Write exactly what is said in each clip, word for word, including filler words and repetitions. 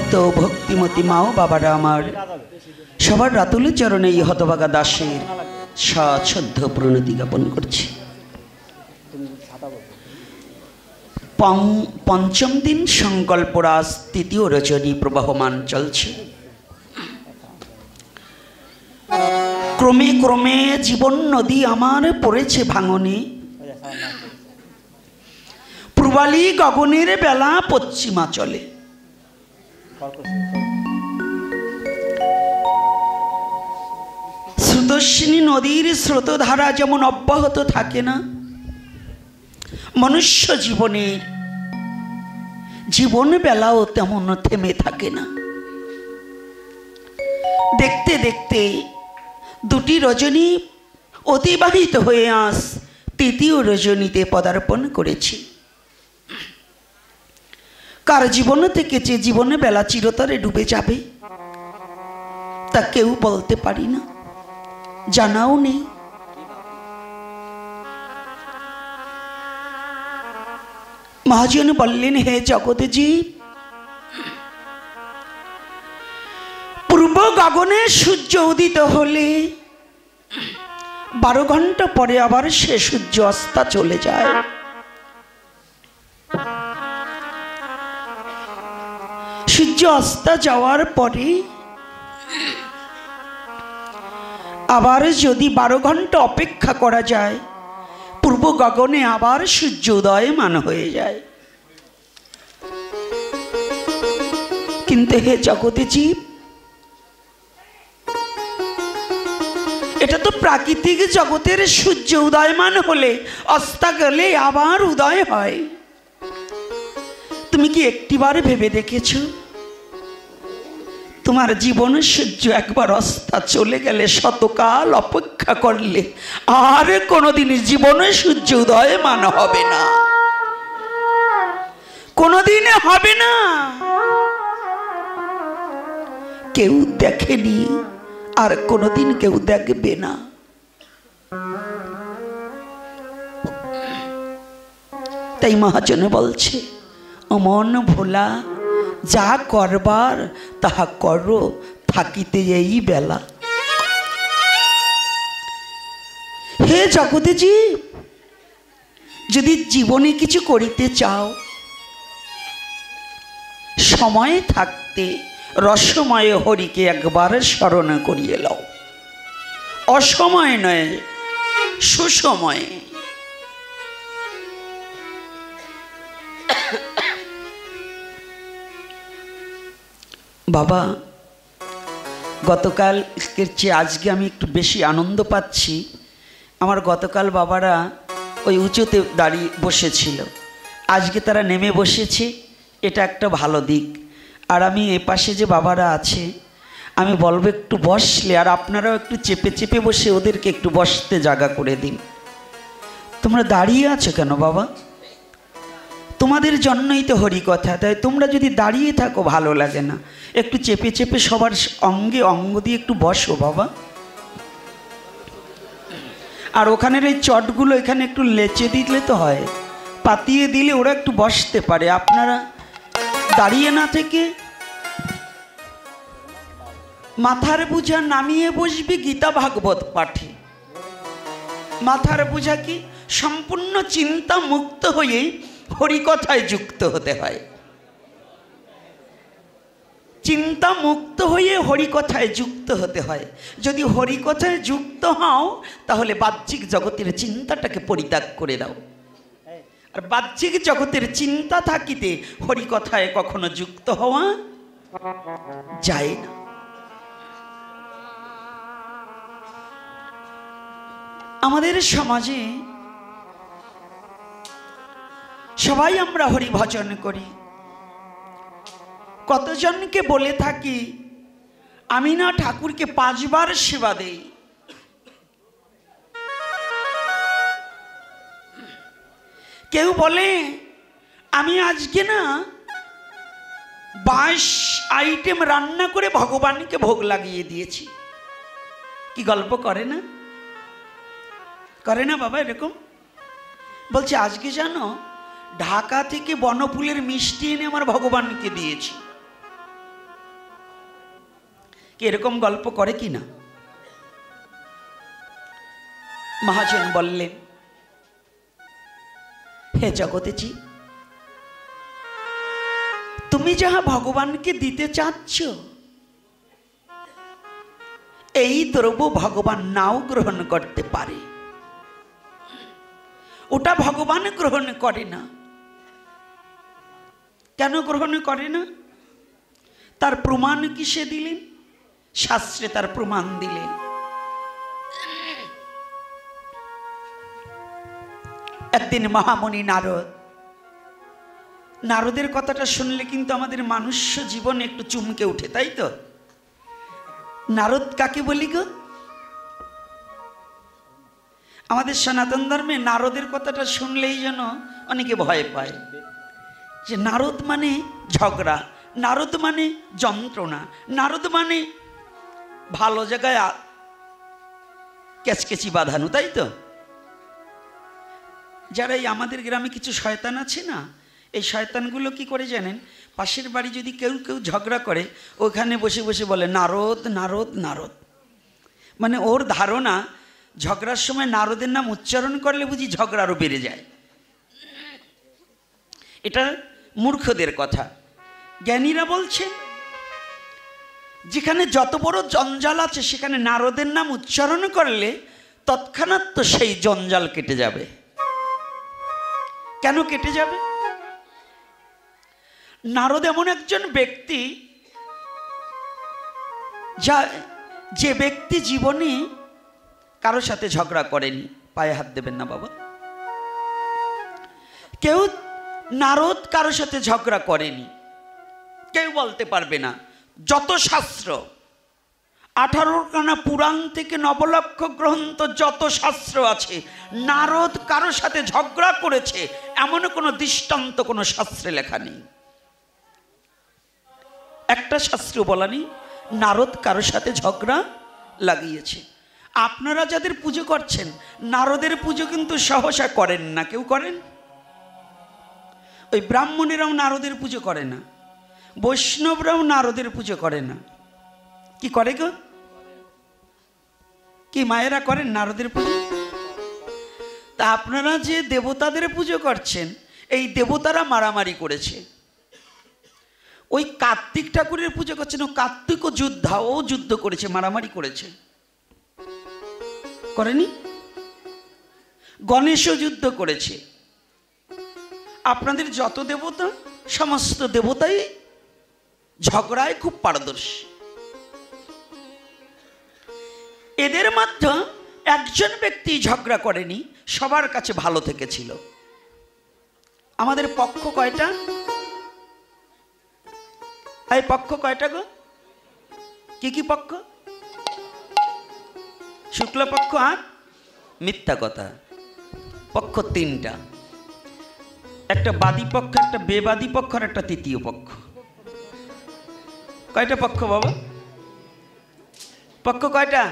সমস্ত ভক্তিমতী মা ও বাবারা আমার সবার রাতুলের চরণে এই হতভাগা দাসের সশ্রদ্ধ প্রণতি জ্ঞাপন করছি। পঞ্চম দিন সংকল্পরাজ তৃতীয় রজনী প্রবাহমান চলছে। ক্রমে ক্রমে জীবন নদী আমার পড়েছে ভাঙনে, পূর্বালি গগনের বেলা পশ্চিমা চলে। স্রোতস্বিনী নদীর স্রোতধারা যেমন অব্যাহত থাকে না, মনুষ্য জীবনের জীবন বেলাও তেমন থেমে থাকে না। দেখতে দেখতে দুটি রজনী অতিবাহিত হয়ে আস তৃতীয় রজনীতে পদার্পণ করেছি। কার জীবন থেকে যে জীবনে বেলা চিরতরে ডুবে যাবে তা কেউ বলতে পারি না, জানাও নেই। মহাজন বললেন, হে জগৎজীব, পূর্ব গগনে সূর্য উদিত হলে বারো ঘন্টা পরে আবার সে সূর্য অস্তা চলে যায়। সূর্য অস্তা যাওয়ার পরে আবার যদি বারো ঘন্টা অপেক্ষা করা যায়, পূর্ব গগনে আবার সূর্য উদয়মান হয়ে যায়। কিন্তু হে জগৎজীব, এটা তো প্রাকৃতিক জগতের সূর্য উদয়মান হলে অস্তা গেলে আবার উদয় হয়। তুমি কি একটিবার ভেবে দেখেছ তোমার জীবনের সূর্য একবার অস্তা চলে গেলে শতকাল অপেক্ষা করলে আর কোনোদিন জীবনে সূর্য উদয়মান হবে না, কোনোদিন হবে না। কেউ দেখেনি আর কোনোদিন কেউ দেখবে না। তাই মহাজনে বলছে, অমন ভোলা, যা করবার তাহা করো, থাকিতে এই বেলা। হে জগৎজীব, যদি জীবনে কিছু করিতে চাও, সময় থাকতে রসময় হরিকে একবার স্মরণ করিয়ে লও। অসময় নয়, সুসময়ে। বাবা, গতকালকের চেয়ে আজকে আমি একটু বেশি আনন্দ পাচ্ছি। আমার গতকাল বাবারা ওই উঁচুতে দাঁড়িয়ে বসেছিল, আজকে তারা নেমে বসেছে, এটা একটা ভালো দিক। আর আমি এ পাশে যে বাবারা আছে, আমি বলবো একটু বসলে, আর আপনারাও একটু চেপে চেপে বসে ওদেরকে একটু বসতে জায়গা করে দিন। তোমরা দাঁড়িয়ে আছো কেন বাবা? তোমাদের জন্যই তো হরি কথা, তাই তোমরা যদি দাঁড়িয়ে থাকো ভালো লাগে না। একটু চেপে চেপে সবার অঙ্গে অঙ্গ দিয়ে একটু বসো বাবা। আর ওখানের এই চটগুলো এখানে একটু লেচে দিলে তো হয়, পাতিয়ে দিলে ওরা একটু বসতে পারে। আপনারা দাঁড়িয়ে না থেকে মাথার বোঝা নামিয়ে বসবি গীতা ভাগবত পাঠে। মাথার বোঝা কি? সম্পূর্ণ চিন্তা মুক্ত হয়ে হরিকথায় যুক্ত হতে হয়। চিন্তা মুক্ত হয়ে হরিকথায় যুক্ত হতে হয়। যদি হরিকথায় যুক্ত হও তাহলে বাহ্যিক জগতের চিন্তাটাকে পরিত্যাগ করে দাও। আর বাহ্যিক জগতের চিন্তা থাকিতে হরিকথায় কখনো যুক্ত হওয়া যায় না। আমাদের সমাজে সবাই আমরা হরি ভজন করি। কতজনকে বলে থাকি আমি না ঠাকুরকে পাঁচবার সেবা দেই। কেউ বলে আমি আজকে না বাইশ আইটেম রান্না করে ভগবানকে ভোগ লাগিয়ে দিয়েছি। কি গল্প করে না? করে না বাবা এরকম? বলছে আজকে জানো ঢাকা থেকে বনফুলের মিষ্টি এনে আমার ভগবানকে দিয়েছি। কি এরকম গল্প করে কি না? মহাজন বললেন, হে জগতেজি, তুমি যাহা ভগবানকে দিতে চাচ্ছ এই দ্রব্য ভগবান নাও গ্রহণ করতে পারে, ওটা ভগবান গ্রহণ করে না। কেন গ্রহণ করে না? তার প্রমাণ কিসে দিলেন? শাস্ত্রে তার প্রমাণ দিলেন। একদিন মহামুনি নারদ, নারদের কথাটা শুনলে কিন্তু আমাদের মানুষ্য জীবনে একটু চুমকে উঠে, তাই তো? নারদ কাকে বলি গো? আমাদের সনাতন ধর্মে নারদের কথাটা শুনলেই যেন অনেকে ভয় পায়, যে নারদ মানে ঝগড়া, নারদ মানে যন্ত্রণা, নারদ মানে ভালো জায়গায় ক্যাচকেচি বাঁধানো, তাই তো? যারা এই আমাদের গ্রামে কিছু শয়তান আছে না, এই শয়তানগুলো কি করে জানেন? পাশের বাড়ি যদি কেউ কেউ ঝগড়া করে, ওখানে বসে বসে বলে নারদ নারদ নারদ। মানে ওর ধারণা ঝগড়ার সময় নারদের নাম উচ্চারণ করলে বুঝি ঝগড়া আরও বেড়ে যায়। এটা মূর্খদের কথা। জ্ঞানীরা বলছেন, যেখানে যত বড় জঞ্জাল আছে সেখানে নারদের নাম উচ্চারণ করলে তৎক্ষণাৎ তো সেই জঞ্জাল কেটে যাবে। কেন কেটে যাবে? নারদ এমন একজন ব্যক্তি, যা যে ব্যক্তি জীবনে কারোর সাথে ঝগড়া করেনি। পায়ে হাত দেবেন না বাবা। কেউ নারদ কারোর সাথে ঝগড়া করেনি, কেউ বলতে পারবে না। যত শাস্ত্র, আঠারো খানা পুরাণ থেকে নবলক্ষ গ্রন্থ, যত শাস্ত্র আছে, নারদ কারোর সাথে ঝগড়া করেছে এমন কোনো দৃষ্টান্ত কোনো শাস্ত্রে লেখা নেই। একটা শাস্ত্র বলা নেই নারদ কারোর সাথে ঝগড়া লাগিয়েছে। আপনারা যাদের পুজো করছেন, নারদের পুজো কিন্তু সহসা করেন না। কেউ করেন? ওই ব্রাহ্মণেরাও নারদের পুজো করে না, বৈষ্ণবরাও নারদের পুজো করে না। কি করে গো? কি মায়েরা করেন নারদের পুজো? তা আপনারা যে দেবতাদের পুজো করছেন, এই দেবতারা মারামারি করেছে। ওই কার্তিক ঠাকুরের পুজো করছেন, ও কার্তিক ও যোদ্ধা, ও যুদ্ধ করেছে, মারামারি করেছে, করেনি? গণেশও যুদ্ধ করেছে। আপনাদের যত দেবতা, সমস্ত দেবতাই ঝগড়ায় খুব পারদর্শী। এদের মধ্যে একজন ব্যক্তি ঝগড়া করেনি, সবার কাছে ভালো থেকেছিল। আমাদের পক্ষ কয়টা? এই পক্ষ কয়টা গো? কি কি পক্ষ? শুক্লপক্ষ আর মিথ্যা কথা পক্ষ তিনটা। একটা বাদী পক্ষ, একটা বেবাদী পক্ষ আর একটা তৃতীয় পক্ষ। কয়টা পক্ষ বাবা? পক্ষ কয়টা?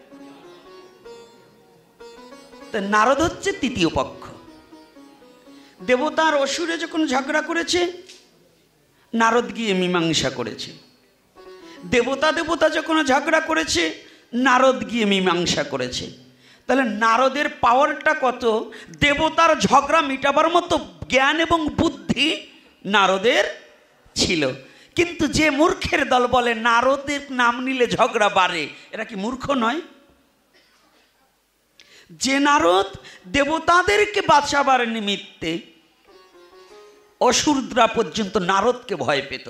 নারদ হচ্ছে তৃতীয় পক্ষ। দেবতা আর অসুরে যখন ঝগড়া করেছে, নারদ গিয়ে মীমাংসা করেছে। দেবতা দেবতা যখন ঝগড়া করেছে, নারদ গিয়ে মীমাংসা করেছে। তাহলে নারদের পাওয়ারটা কত! দেবতার ঝগড়া মিটাবার মতো জ্ঞান এবং বুদ্ধি নারদের ছিল। কিন্তু যে মূর্খের দল বলে নারদের নাম নিলে ঝগড়া বাড়ে, এরা কি মূর্খ নয়? যে নারদ দেবতাদেরকে বাঁচাবার নিমিত্তে অসুররা পর্যন্ত নারদকে ভয় পেত,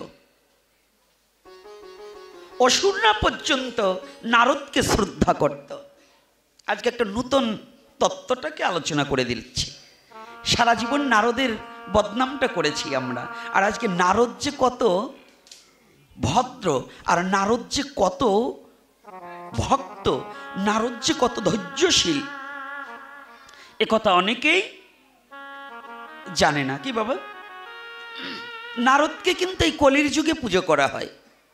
অসুররা পর্যন্ত নারদকে শ্রদ্ধা করত। আজকে একটা নতুন তত্ত্বটাকে আলোচনা করে দিচ্ছি। সারা জীবন নারদের বদনামটা করেছি আমরা, আর আজকে নারদ যে কত ভদ্র, আর নারদ যে কত ভক্ত, নারদ যে কত ধৈর্যশীল, এ কথা অনেকেই জানে না। কি বাবা? নারদকে কিন্তু এই কলির যুগে পুজো করা হয়।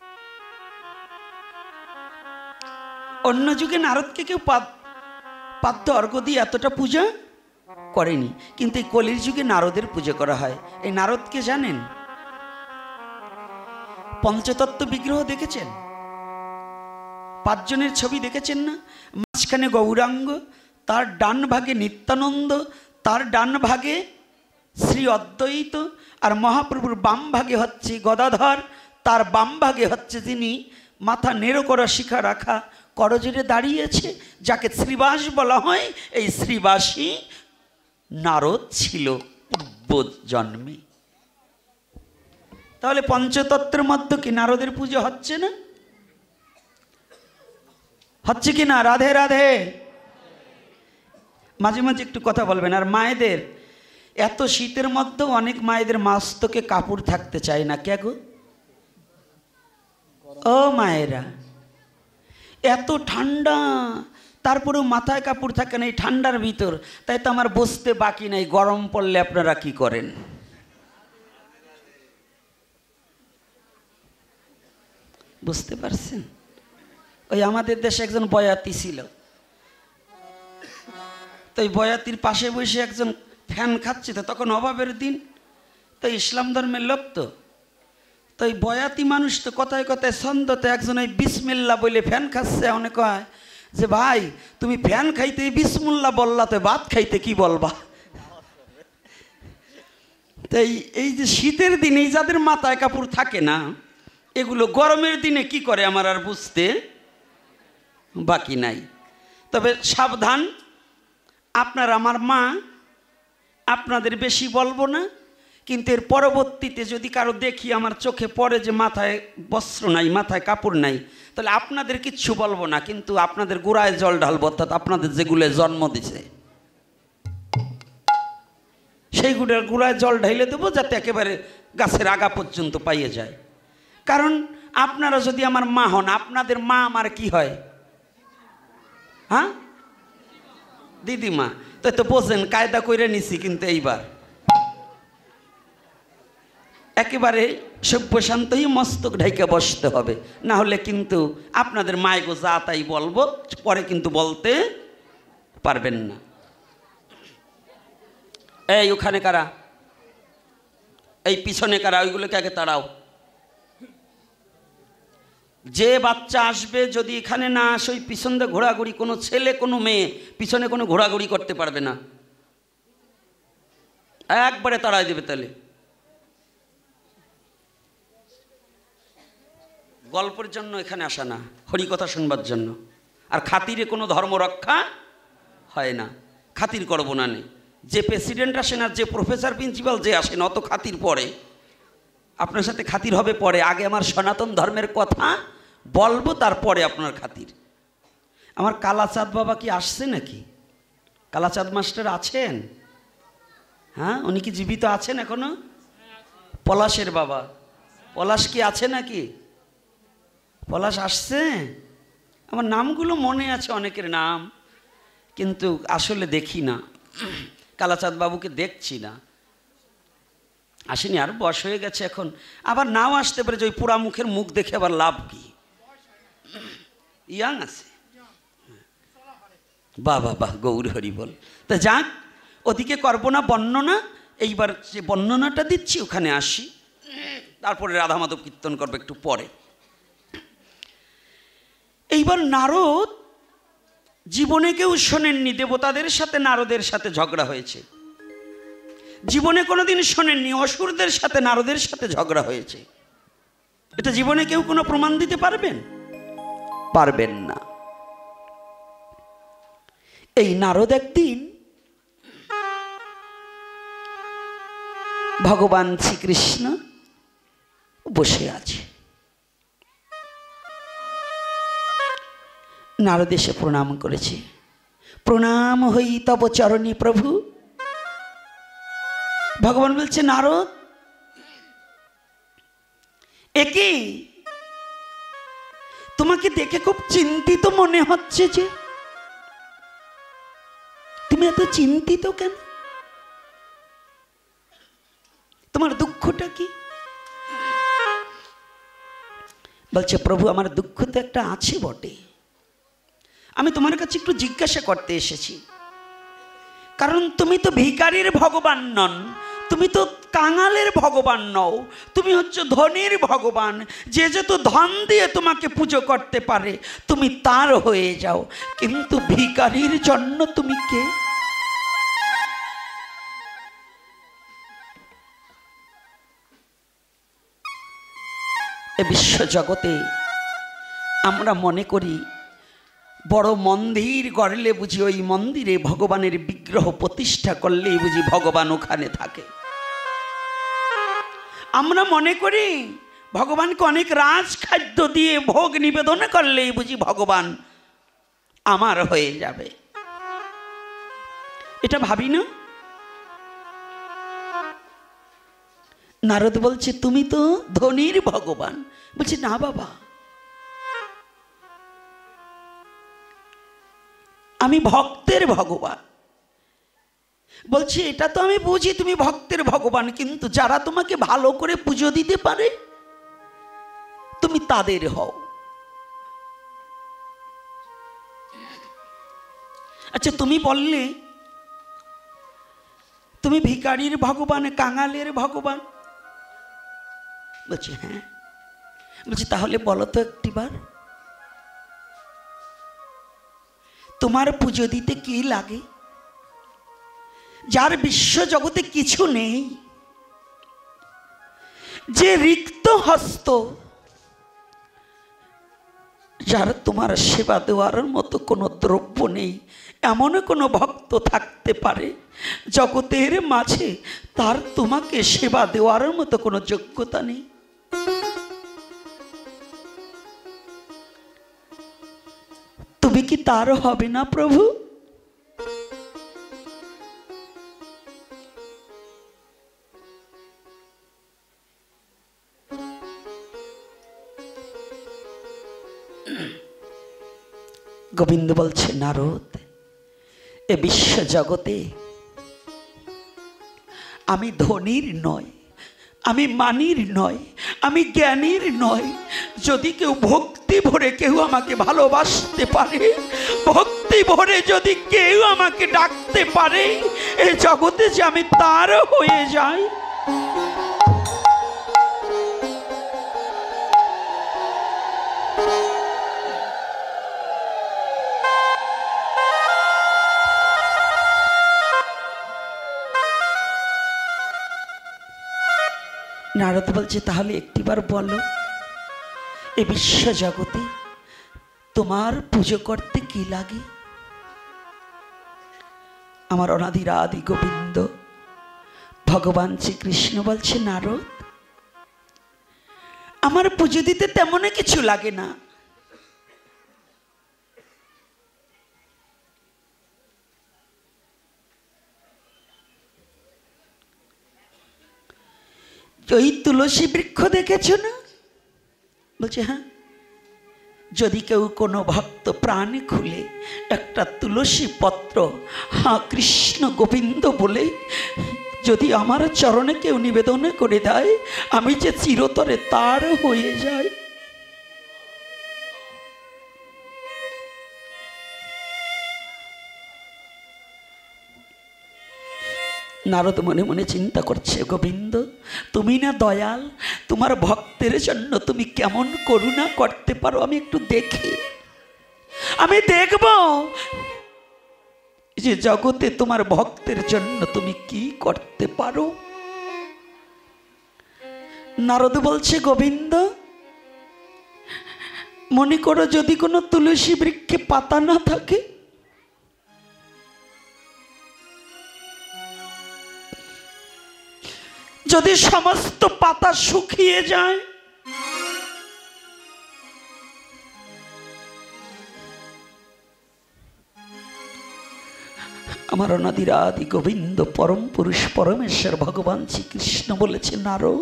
অন্য যুগে নারদকে কেউ পাদ্য অর্ঘ দিয়ে এতটা পূজা করেনি, কিন্তু এই কলির যুগে নারদের পুজো করা হয়। এই নারদকে জানেন? পঞ্চতত্ত্ব বিগ্রহ দেখেছেন? পাঁচজনের ছবি দেখেছেন না? মাঝখানে গৌরাঙ্গ, তার ডান ভাগে নিত্যানন্দ, তার ডান ভাগে শ্রী অদ্বৈত, আর মহাপ্রভুর বাম ভাগে হচ্ছে গদাধর, তার বাম ভাগে হচ্ছে তিনি মাথা নেড়ো করা শিখা রাখা করজোড়ে দাঁড়িয়েছে, যাকে শ্রীবাস বলা হয়। এই শ্রীবাসী নারদ ছিল পূর্ব জন্মে। তাহলে পঞ্চতত্ত্বের মধ্যে কি নারদের পুজো হচ্ছে না? হচ্ছে কি না? রাধে রাধে। মাঝে মাঝে একটু কথা বলবেন। আর মায়েদের, এত শীতের মধ্যেও অনেক মায়েদের মাস্তকে কাপড় থাকতে চায় না। কে গো? ও মায়েরা, এত ঠান্ডা, তারপরেও মাথায় কাপড় থাকে না এই ঠান্ডার ভিতর। তাই তো আমার বসতে বাকি নাই। গরম পড়লে আপনারা কি করেন? বুঝতে পারছেন? ওই আমাদের দেশে একজন বয়াতি ছিল, তো ওই বয়াতির পাশে বসে একজন ফ্যান খাচ্ছে। তো তখন অভাবের দিন, তো ইসলাম ধর্মের লোক, তো তো ওই বয়াতি মানুষ তো কথায় কথায় ছন্দতে একজন ওই বিসমিল্লা বলে ফ্যান খাচ্ছে। অনেক কয় যে ভাই তুমি ফ্যান খাইতে বিসমুল্লাহ বললা, তো ভাত খাইতে কি বলবা? তাই এই যে শীতের দিনে যাদের মাথায় কাপড় থাকে না, এগুলো গরমের দিনে কি করে আমার আর বুঝতে বাকি নাই। তবে সাবধান, আপনার আমার মা, আপনাদের বেশি বলবো না, কিন্তু এর পরবর্তীতে যদি কারো দেখি আমার চোখে পড়ে যে মাথায় বস্ত্র নাই, মাথায় কাপড় নাই, তাহলে আপনাদের কিচ্ছু বলবো না, কিন্তু আপনাদের গোড়ায় জল ঢালবো, অর্থাৎ আপনাদের যেগুলো জন্ম দিছে সেইগুলোর গোড়ায় জল ঢাইলে দেবো, যাতে একেবারে গাছের আগা পর্যন্ত পাইয়ে যায়। কারণ আপনারা যদি আমার মা হন, আপনাদের মা আমার কি হয়? হ্যাঁ, দিদিমা। তাই তো বোঝেন, কায়দা করে নিছি, কিন্তু এইবার একেবারে সভ্য শান্তই মস্তক ঢাইকে বসতে হবে, না হলে কিন্তু আপনাদের মায়েগো যা তাই বলবো, পরে কিন্তু বলতে পারবেন না। এই ওখানে কারা, এই পিছনে কারা, ওইগুলোকে আগে তাড়াও। যে বাচ্চা আসবে যদি এখানে না আসে, ওই পিছন দিয়ে ঘোরাঘুরি, কোনো ছেলে কোনো মেয়ে পিছনে কোনো ঘোরাঘুরি করতে পারবে না, একবারে তাড়াই দেবে। তাহলে গল্পের জন্য এখানে আসা না, হরিকথা শুনবার জন্য। আর খাতিরে কোনো ধর্ম রক্ষা হয় না, খাতির করবো না। নেই যে প্রেসিডেন্ট আসেন আর যে প্রফেসর প্রিন্সিপাল যে আসেন, অত খাতির পরে আপনার সাথে খাতির হবে পরে। আগে আমার সনাতন ধর্মের কথা বলবো, তারপরে আপনার খাতির। আমার কালাচাঁদ বাবা কি আসছে নাকি? কালাচাঁদ মাস্টার আছেন? হ্যাঁ, উনি কি জীবিত আছেন এখনো? পলাশের বাবা পলাশ কি আছে নাকি? পলাশ আসছে? আমার নামগুলো মনে আছে, অনেকের নাম, কিন্তু আসলে দেখি না। কালাচাঁদ বাবুকে দেখছি না, আসেনি, আর বয়স হয়ে গেছে এখন। আবার নাও আসতে পারে যে ওই পোড়া মুখের মুখ দেখে আবার লাভ কি? ইয়াং আছে, বাহ বাহ বাহ, গৌর হরি বল। তা যাক, ওদিকে করবো না বর্ণনা, এইবার যে বর্ণনাটা দিচ্ছি ওখানে আসি, তারপরে রাধা মাধব কীর্তন করবে একটু পরে। এইবার নারদ জীবনে কেউ শোনেননি, দেবতাদের সাথে নারদের সাথে ঝগড়া হয়েছে। জীবনে কোনোদিন শোনেননি অসুরদের সাথে নারদের সাথে ঝগড়া হয়েছে। এটা জীবনে কেউ কোনো প্রমাণ দিতে পারবেন? পারবেন না। এই নারদ একদিন ভগবান শ্রীকৃষ্ণ বসে আছে, নারদ এসে প্রণাম করেছে। প্রণাম হই তব চরণী প্রভু। ভগবান বলছে, নারদ একে তোমাকে দেখে খুব চিন্তিত মনে হচ্ছে, যে তুমি এত চিন্তিত কেন? তোমার দুঃখটা কি? বলছে, প্রভু আমার দুঃখ তো একটা আছে বটে, আমি তোমার কাছে একটু জিজ্ঞাসা করতে এসেছি। কারণ তুমি তো ভিখারির ভগবান নন, তুমি তো কাঙালের ভগবান নও, তুমি হচ্ছে ধনীর ভগবান। যে যেহেতু ধন দিয়ে তোমাকে পুজো করতে পারে তুমি তার হয়ে যাও, কিন্তু ভিখারির জন্য তুমি কে? এ বিশ্ব জগতে আমরা মনে করি বড় মন্দির গড়লে বুঝি ওই মন্দিরে ভগবানের বিগ্রহ প্রতিষ্ঠা করলেই বুঝি ভগবান ওখানে থাকে। আমরা মনে করি ভগবানকে অনেক রাজ খাদ্য দিয়ে ভোগ নিবেদন করলেই বুঝি ভগবান আমার হয়ে যাবে। এটা ভাবি না? নারদ বলছে তুমি তো ধনীর ভগবান। বলছে না বাবা, আমি ভক্তের ভগবান। বলছি এটা তো আমি বুঝি তুমি ভক্তের ভগবান, কিন্তু যারা তোমাকে ভালো করে পুজো দিতে পারে তুমি তাদের হও। আচ্ছা তুমি বললে তুমি ভিখারির ভগবান, কাঙালের ভগবান। বলছি হ্যাঁ। বলছি তাহলে বলো তো একটিবার, তোমার পুজো দিতে কি লাগে? যার বিশ্ব জগতে কিছু নেই, যে রিক্ত হস্ত, যার তোমার সেবা দেওয়ার মতো কোনো দ্রব্য নেই, এমন কোনো ভক্ত থাকতে পারে জগতের মাঝে তার তোমাকে সেবা দেওয়ার মতো কোনো যোগ্যতা নেই? তুমি কি তার হবে না প্রভু? গোবিন্দ বলছে নারদ, এ বিশ্ব জগতে আমি ধনীর নয়, আমি মানির নয়, আমি জ্ঞানীর নয়। যদি কেউ ভক্তি ভরে কেউ আমাকে ভালোবাসতে পারে, ভক্তি ভরে যদি কেউ আমাকে ডাকতে পারে, এই জগতে যে আমি তার হয়ে যাই। নারদ বলছে তাহলে একটিবার বলো, এ বিশ্ব জগতে তোমার পুজো করতে কি লাগে? আমার অনাদির আদি গোবিন্দ ভগবান শ্রীকৃষ্ণ বলছে নারদ, আমার পুজো দিতে তেমন কিছু লাগে না। ওই তুলসী বৃক্ষ দেখেছ না? বলছে হ্যাঁ। যদি কেউ কোনো ভক্ত প্রাণ খুলে একটা তুলসী পত্র হ্যাঁ কৃষ্ণ গোবিন্দ বলে যদি আমার চরণে কেউ নিবেদন করে দেয়, আমি যে চিরতরে তার হয়ে যাই। নারদ মনে মনে চিন্তা করছে, গোবিন্দ তুমি না দয়াল, তোমার ভক্তের জন্য তুমি কেমন করুণা করতে পারো আমি একটু দেখি, আমি দেখব যে জগতে তোমার ভক্তের জন্য তুমি কি করতে পারো। নারদ বলছে গোবিন্দ মনে করো যদি কোনো তুলসী বৃক্ষে পাতা না থাকে, যদি সমস্ত পাতা শুকিয়ে যায়, আমার অনাদির আদি গোবিন্দ পরম পুরুষ পরমেশ্বর ভগবান শ্রীকৃষ্ণ বলেছে নারদ,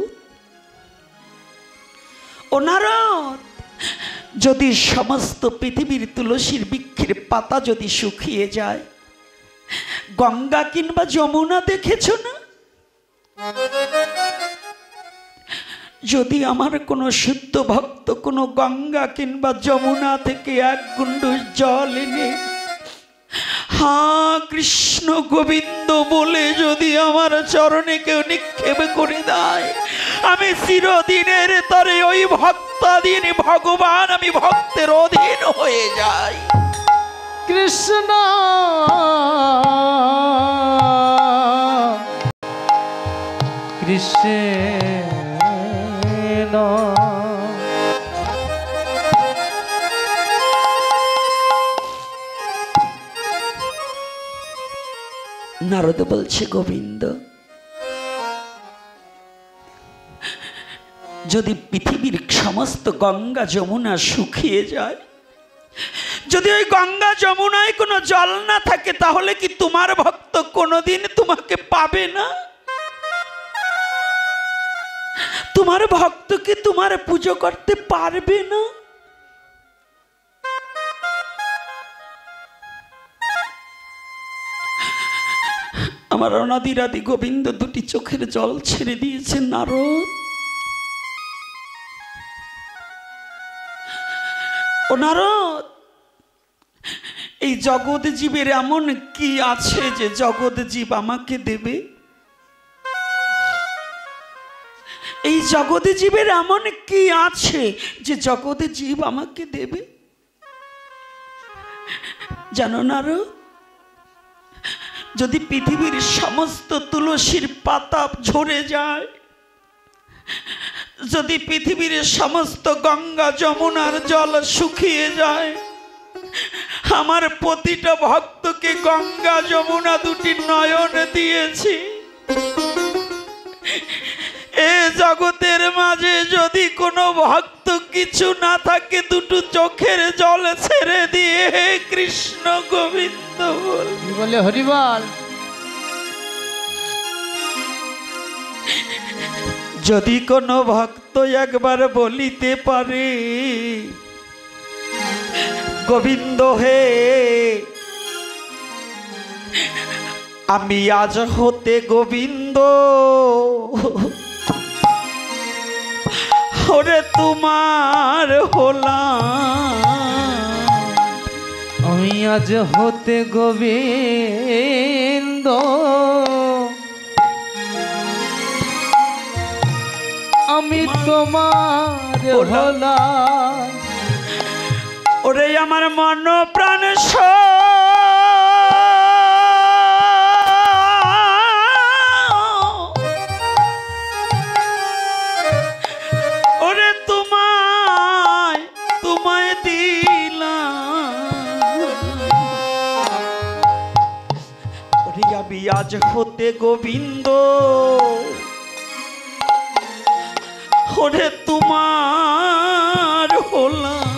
ও নারদ যদি সমস্ত পৃথিবীর তুলসীর বৃক্ষের পাতা যদি শুকিয়ে যায়, গঙ্গা কিংবা যমুনা দেখেছ না? যদি আমার কোনো শুদ্ধ ভক্ত কোনো গঙ্গা কিংবা যমুনা থেকে এক গুন্ডুস জল এনে হ্যাঁ কৃষ্ণ গোবিন্দ বলে যদি আমার চরণে কেউ নিক্ষেপ করে দেয়, আমি চিরদিনের তরে ওই ভক্তাধীন ভগবান, আমি ভক্তের অধীন হয়ে যাই। কৃষ্ণ কৃষ্ণ নারদ বলছে, গোবিন্দ যদি পৃথিবীর সমস্ত গঙ্গা যমুনা শুকিয়ে যায়, যদি ওই গঙ্গা যমুনায় কোনো জল না থাকে, তাহলে কি তোমার ভক্ত কোনোদিন তোমাকে পাবে না? তোমার ভক্ত কি তোমার পুজো করতে পারবে না? আমার অনাদিরাদি গোবিন্দ দুটি চোখের জল ছেড়ে দিয়েছে। নারদ, ও নারদ, এই জগৎ জীবের এমন কি আছে যে জগৎ জীব আমাকে দেবে? এই জগৎ জীবের এমন কি আছে যে জগৎ জীব আমাকে দেবে? জানো নারদ, যদি পৃথিবীর সমস্ত তুলসীর পাতা ঝরে যায়, যদি পৃথিবীর সমস্ত গঙ্গা যমুনার জল শুকিয়ে যায়, আমার প্রতিটা ভক্তকে গঙ্গা যমুনা দুটি নয়ন দিয়েছি। এ জগতের মাঝে যদি কোনো ভক্ত কিছু না থাকে, দুটো চোখের জল ছেড়ে দিয়ে হে কৃষ্ণ গোবিন্দ বল, বলে হরিবল। যদি কোনো ভক্ত একবার বলিতে পারে, গোবিন্দ হে আমি আজ হতে গোবিন্দ ওরে তোমার হলাম, আমি আজ হতে গোবিন্দ আমি তোমার হলাম, ওরে আমার মন প্রাণ ওরে তোমায় তোমায় দিলাম, ওরে আমি আজ হতে গোবিন্দ ওরে তোমার হলাম,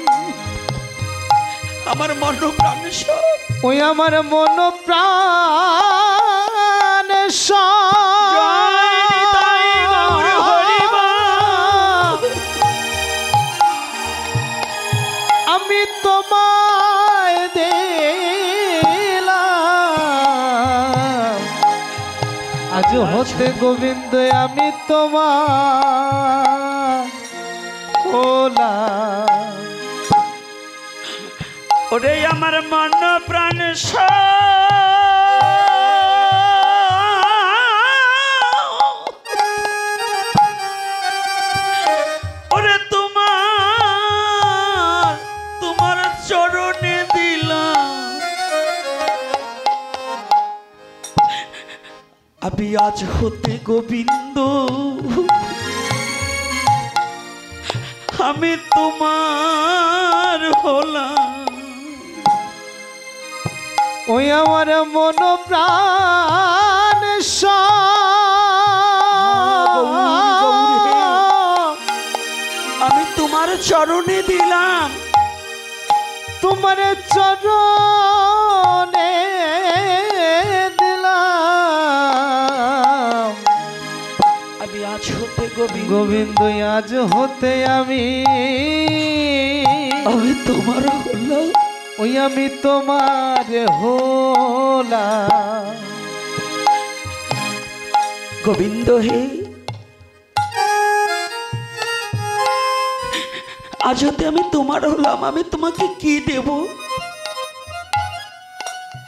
আমার মন প্রাণ সব, ওই আমার মন প্রাণ আমি তোমায় দিলাম, আজ হতে গোবিন্দ আমি তোমার হলাম, ওরে আমার মন প্রাণ ওরে তোমার তোমার চরণে দিলাম, আমি আজ হতে গোবিন্দ আমি তোমার হলাম, ওই আমার মন প্রাণ আমি তোমার চরণে দিলাম, তোমার চরণে দিলাম, আমি আজ হতে গোবিন্দ গোবিন্দ আজ হতে আমি আমি তোমার হলাম, ওই আমি তোমার হলাম, গোবিন্দ হে আজ হতে আমি তোমার হলাম, আমি তোমাকে কি দেব?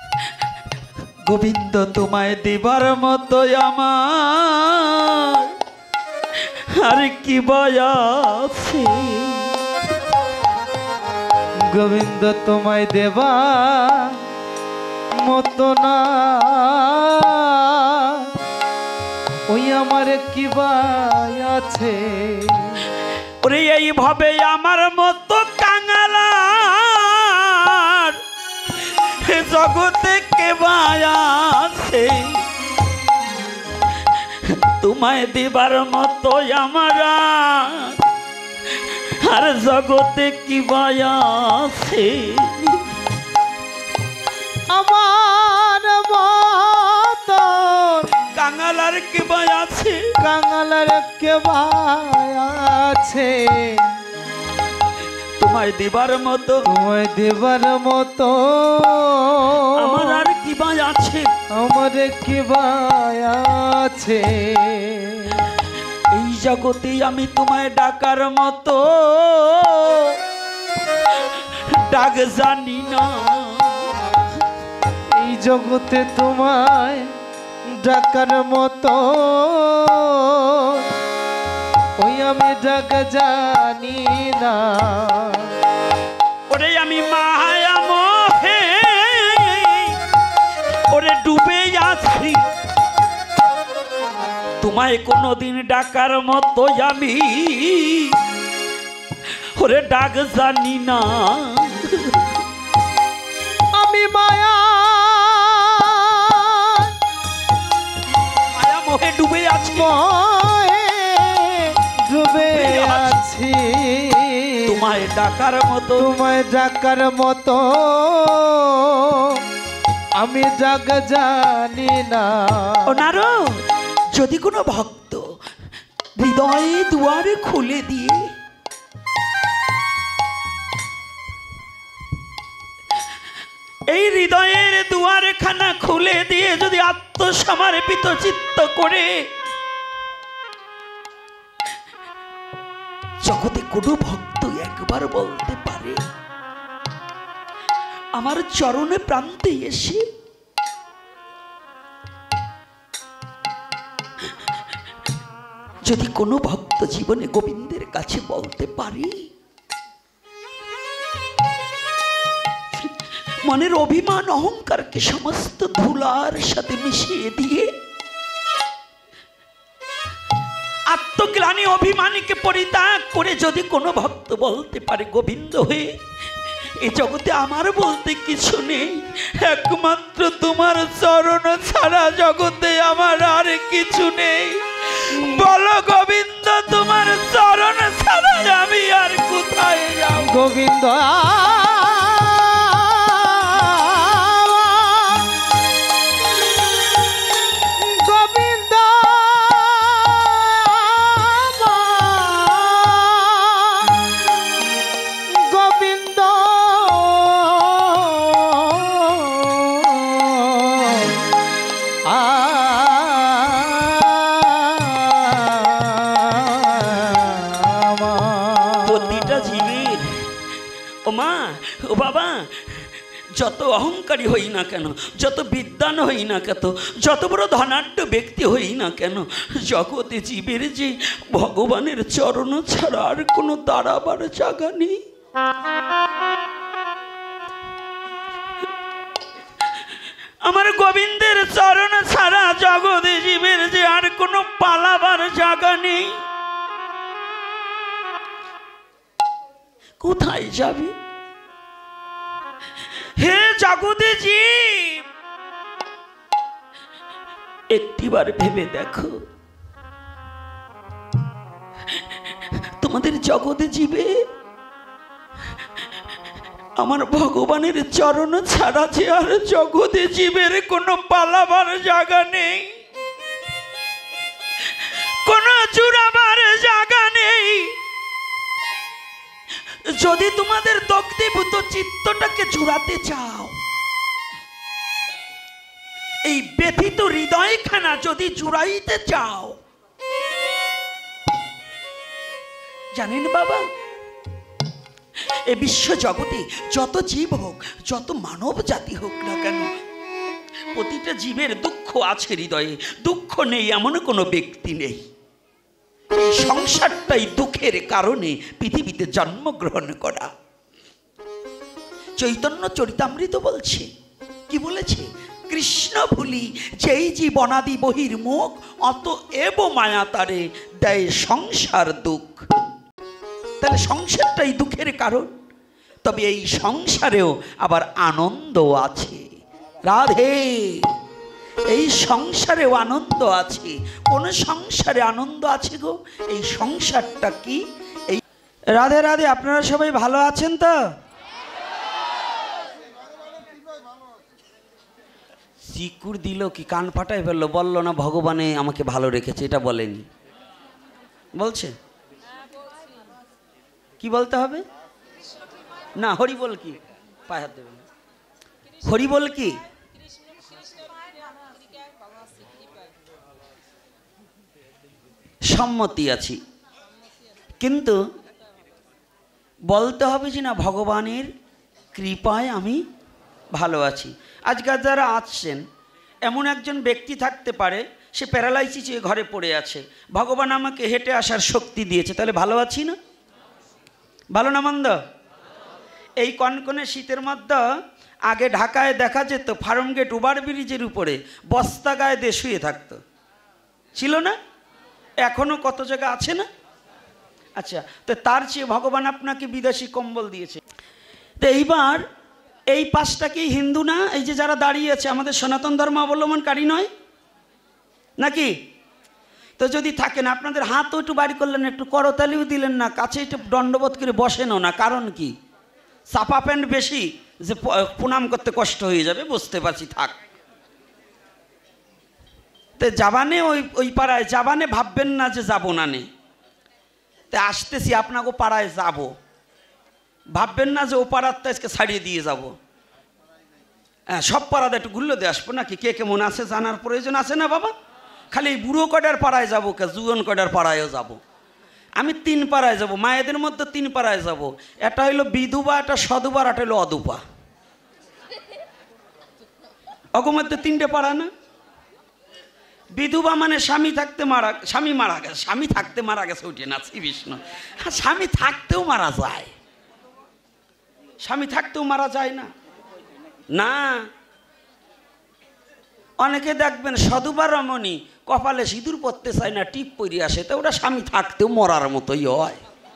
গোবিন্দ তোমায় দেবার মতো আমার আর কি বয়াছে। গোবিন্দ তোমায় দেবা মতো না ওই আমার কি আছে। ওরে এইভাবে আমার মতো কাঙালার জগতে কে আছে, তোমায় দেবার মতো আমার আর জগতে কি আছে। আমার মতো কাঙালার কে আছে, কাঙালার কে আছে, তোমায় দেবার মতো তোমায় দেবার মতো আমার আর কি আছে, আমার কি আছে। এই জগতে আমি তোমায় ডাকার মতো ডাক জানি না। এই জগতে তোমায় ডাকার মতো ওই আমি ডাক জানি না। ওরে আমি মায়া মোহে ওরে ডুবে আছি, তোমায় কোনোদিন ডাকার মতো আমি ওরে ডাক জানি না। আমি মায়া মায়া মোহে ডুবে আছি, মোহে ডুবে আছি, তোমায় ডাকার মতো তোমায় ডাকার মতো আমি ডাক জানি না। ওনারও যদি কোনো ভক্ত হৃদয়ে দুয়ারে খুলে দিয়ে এই হৃদয়ের দুয়ারে খানা খুলে দিয়ে যদি আত্মসমর্পিত চিত্ত করে জগতে কোনো ভক্ত একবার বলতে পারে আমার চরণে প্রান্তে এসে যদি কোনো ভক্ত জীবনে গোবিন্দের কাছে বলতে পারি মনের অভিমান অহংকারকে সমস্ত ধুলার সাথে মিশিয়ে দিয়ে আত্মগ্লানি অভিমানীকে পরিত্যাগ করে যদি কোনো ভক্ত বলতে পারে গোবিন্দ হয়ে এই জগতে আমার বলতে কিছু নেই, একমাত্র তোমার চরণ ছাড়া জগতে আমার আর কিছু নেই, বলো গোবিন্দ তোমার চরণ ছাড়া আমি আর কোথায় যাব। গোবিন্দ গোবিন্দ গোবিন্দ প্রতিটা জীবের ও মা ও বাবা যত অহংকারী হই না কেন, যত বিদ্বান হই না কেন, যত বড় ধনাঢ্য ব্যক্তি হই না কেন, জগতে জীবের যে ভগবানের চরণ ছাড়া আর কোনো দাঁড়াবার জায়গা নেই। আমার গোবিন্দের চরণ ছাড়া জগতে জীবের যে আর কোনো পালাবার জায়গা নেই। কোথায় যাবে হে জগতে জীব? একটিবার ভেবে দেখো তোমাদের জগতে জীবে আমার ভগবানের চরণ ছাড়া যে আর জগতে জীবের কোনো পালাবার জায়গা নেই, কোনো জুড়াবার জায়গা নেই। যদি তোমাদের দগ্ধীভূত চিত্তটাকে জুড়াতে চাও, এই ব্যথিত হৃদয়খানা যদি জুড়াইতে চাও, জানেন বাবা এ বিশ্ব জগতে যত জীব হোক, যত মানব জাতি হোক না কেন, প্রতিটা জীবের দুঃখ আছে হৃদয়ে, দুঃখ নেই এমন কোনো ব্যক্তি নেই। এই সংসারটাই দুঃখের কারণে পৃথিবীতে জন্মগ্রহণ করা। চৈতন্য চরিতামৃত বলছে, কি বলেছে? কৃষ্ণ ভুলি যেই জীবনাদি বহির মুখ, অত এব মায়া তারে দেয় সংসার দুঃখ। তাহলে সংসারটাই দুঃখের কারণ, তবে এই সংসারেও আবার আনন্দ আছে। রাধে, এই সংসারেও আনন্দ আছে। কোন সংসারে আনন্দ আছে গো? এই সংসারটা কি? এই রাধে রাধে, আপনারা সবাই ভালো আছেন তো? চিকুর দিল কি কান ফাটাই ফেললো, বললো না ভগবানে আমাকে ভালো রেখেছে, এটা বলেনি। বলছে কি বলতে হবে? না, হরি বল কি? পায়ে হাত দেবেন। হরি বল কি? সম্মতি আছি, কিন্তু বলতে হবে যে না ভগবানের কৃপায় আমি ভালো আছি। আজকাল যারা আসছেন, এমন একজন ব্যক্তি থাকতে পারে সে প্যারালাইসিস হয়ে ঘরে পড়ে আছে, ভগবান আমাকে হেঁটে আসার শক্তি দিয়েছে, তাহলে ভালো আছি না? ভালো না মন্দ? এই কনকনে শীতের মধ্যে আগে ঢাকায় দেখা যেত ফার্ম গেট ওভার ব্রিজের উপরে বস্তা গায়ে দিয়ে শুয়ে থাকতো, ছিল না? এখনো কত জায়গা আছে না? আচ্ছা, তো তার চেয়ে ভগবান আপনাকে বিদেশি কম্বল দিয়েছে। তো এইবার এই পাঁচটা কি হিন্দু না? এই যে যারা দাঁড়িয়ে আছে আমাদের সনাতন ধর্ম অবলম্বনকারী নয় নাকি? তো যদি থাকেন, আপনাদের হাতও একটু বাড়ি করলেন, একটু করতালিও দিলেন না, কাছে একটু দণ্ডবোধ করে বসেনও না। কারণ কি? চাপা প্যান্ট বেশি, যে প্রণাম করতে কষ্ট হয়ে যাবে, বুঝতে পারছি, থাক। তো যাবানে ওই ওই পাড়ায় যাবানে ভাববেন না যে যাবো না নে, তা আসতেছি আপনাকে পাড়ায় যাব, ভাববেন না যে ও পাড়াতে আজকে ছাড়িয়ে দিয়ে যাব। হ্যাঁ, সব পাড়াতে একটু ঘুরলে দিয়ে আসবো নাকি? কে কেমন আছে জানার প্রয়োজন আছে না বাবা? খালি এই বুড়ো কয়টার পাড়ায় যাবো, কে জুয়ন কয়টার পাড়ায়ও যাব। আমি তিন পাড়ায় যাব, মায়েদের মধ্যে তিন পাড়ায় যাব। এটা হইলো বিধবা, এটা সধবা, এটা হইলো অধুপা। অগমধ্যে তিনটে পাড়া না? বিধবা মানে স্বামী থাকতে মারা, স্বামী মারা গেছে, স্বামী থাকতে মারা গেছে, উঠে না শ্রী বিষ্ণু। হ্যাঁ, স্বামী থাকতেও মারা যায়, স্বামী থাকতেও মারা যায় না? না, অনেকে দেখবেন সধবা রমণী কপালে সিঁদুর পরতে চায় না, টিপ পরি আসে, তো ওটা স্বামী থাকতেও মরার মতোই হয়।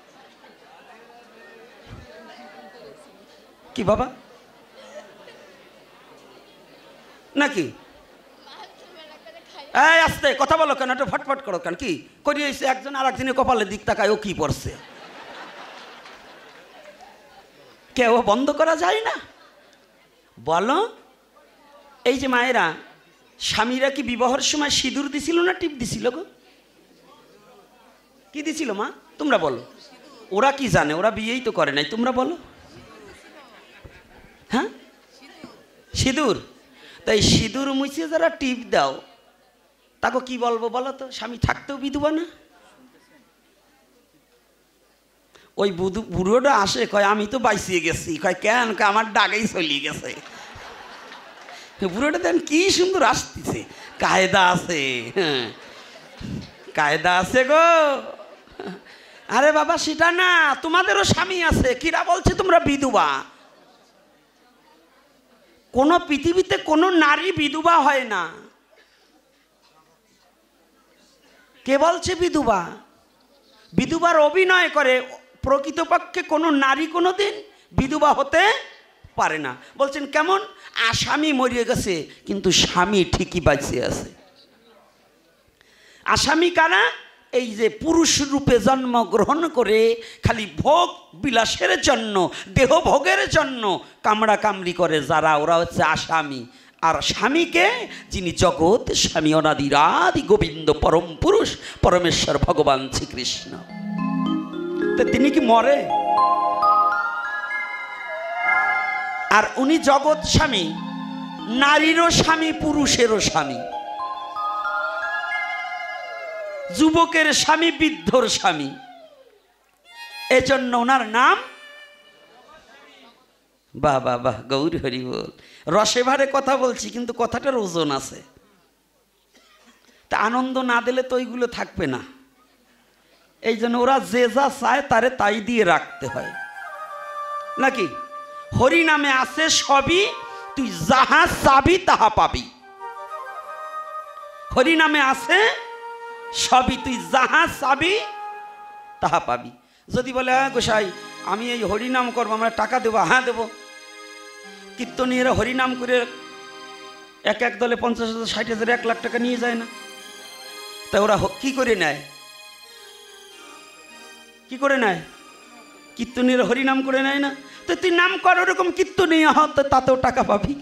কি বাবা নাকি? এই আস্তে কথা বলো কেন, একটু ফটফট করো কেন? কি করিয়েছে একজন আর একজনের কপালের দিক তাকায়, ও কি পড়ছে? কেউ বন্ধ করা যায় না? বলো, এই যে মায়েরা, স্বামীরা কি বিবাহের সময় সিঁদুর দিছিল না টিপ দিছিল গো? কি দিছিল মা? তোমরা বলো। ওরা কি জানে, ওরা বিয়েই তো করে নাই, তোমরা বলো। হ্যাঁ, সিঁদুর। তাই সিঁদুর মুছে যারা টিপ দাও, তাকে কি বলবো বলো তো? স্বামী থাকতেও বিধবা না? ওই বুড়োটা আসে, কয় আমি তো বাইসিয়ে গেছি। কয় কেন? আমার ডাকেই চলিয়ে গেছে। বুড়োটা দেন কি সুন্দর আসতেছে, কায়দা আছে, হ্যাঁ কায়দা আছে গো। আরে বাবা সেটা না, তোমাদেরও স্বামী আছে, কিরা বলছে তোমরা বিধবা? কোন পৃথিবীতে কোনো নারী বিধবা হয় না। কে বলছে বিধবা? বিধবার অভিনয় করে, প্রকৃতপক্ষে কোনো নারী কোনোদিন বিধবা হতে পারে না। বলছেন কেমন? আসামি মরিয়ে গেছে কিন্তু স্বামী ঠিকই বাঁচে আছে। আসামি কারা? এই যে পুরুষ রূপে জন্মগ্রহণ করে খালি ভোগ বিলাসের জন্য, দেহ ভোগের জন্য কামড়া কামড়ি করে যারা, ওরা হচ্ছে আসামি। আর স্বামীকে, যিনি জগৎ স্বামী, অনাদিরাদি গোবিন্দ পরম পুরুষ পরমেশ্বর ভগবান শ্রীকৃষ্ণ, তো তিনি কি মরে? আর উনি জগৎ স্বামী, নারীরও স্বামী, পুরুষেরও স্বামী, যুবকের স্বামী, বৃদ্ধর স্বামী। এজন্য ওনার নাম বাহ বাহ বাহ, গৌর হরি বল। রসে ভারে কথা বলছি, কিন্তু কথাটার ওজন আছে। তা আনন্দ না দিলে তো ওইগুলো থাকবে না। এই জন্য ওরা যে যা চায় তারে তাই দিয়ে রাখতে হয় নাকি? হরি নামে আছে সবই, তুই যাহা চাবি তাহা পাবি। হরি নামে আছে সবই, তুই যাহা চাবি তাহা পাবি। যদি বলে হ্যাঁ গোসাই আমি এই হরিনাম করবো, আমরা টাকা দেবো, হ্যাঁ দেবো। কীর্তনীয়রা হরিনাম করে এক এক দলে পঞ্চাশ হাজার, ষাট হাজার, এক লাখ টাকা নিয়ে যায় না? তা ওরা কি করে নেয়? কি করে নেয়? কীর্তনীয়রা হরিনাম করে নেয় না? তো তুই নাম কর ওরকম কীর্তনীয় হ, তো তাতেও টাকা পাবি।